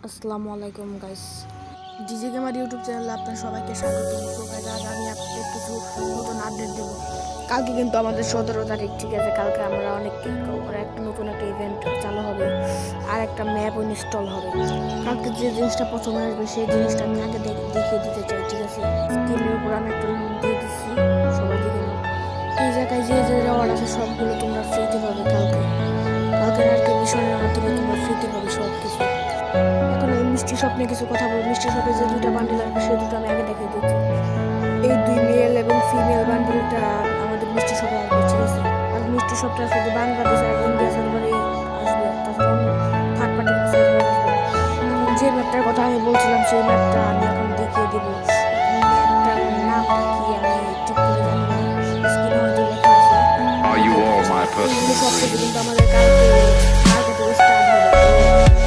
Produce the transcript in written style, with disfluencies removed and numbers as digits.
আসসালামু আলাইকুম guys, DJ gamer YouTube চ্যানেলে আপনাদের সবাইকে স্বাগত। তো গাইস, আজ আমি আপনাদের কিছু নতুন আপডেট দেব। কালকে কিন্তু আমাদের 17 তারিখ, ঠিক আছে? কালকে আমরা একটা নতুন একটা ইভেন্ট চালু হবে, আর একটা ম্যাপ ইনস্টল হবে। কালকে যে জিনিসটা প্রথমে আসবে সেই জিনিসটা আমি আগে দেখিয়ে দিতে চাই, ঠিক আছে? স্ক্রিনের উপর আমি একটা লিঙ্ক দিয়ে দিচ্ছি, সবাই দেখে নাও। এই জায়গায় যে যে রেওয়ার্ড আছে সবগুলো তোমরা ফ্রিতে পাবে। কালকে আর কি মিশনের মাধ্যমে তোমরা ফ্রিতে পাবে সব কিছু। এখন আমি মিষ্টি শপ নিয়ে কিছু কথা বলবো। মিষ্টি শপে যে দুইটা বান্ডিল আসবে সেই দুটো আমি আগে দেখিয়ে দিচ্ছি। এই দুই মেল এবং ফিমেল বান্ডিলটা আমাদের মিষ্টি শপে আসবে, ঠিক আছে? আর মিষ্টি শপটা শুধু বাংলাদেশ আর ইন্ডিয়া সার্ভারেই আসবে, তাছাড়া থার্ড পার্টি সার্ভারে আসবে না। এখন যে ম্যাপটার কথা আমি বলছিলাম সেই ম্যাপটা আমি এখন দেখিয়ে দেবো। ম্যাপটার নামটা কি আমি ঠিক করে জানি না, স্ক্রিনে হয়তো লেখা আছে। সব কিছু কিন্তু আমাদের কালকে থেকে স্টার্ট হবে।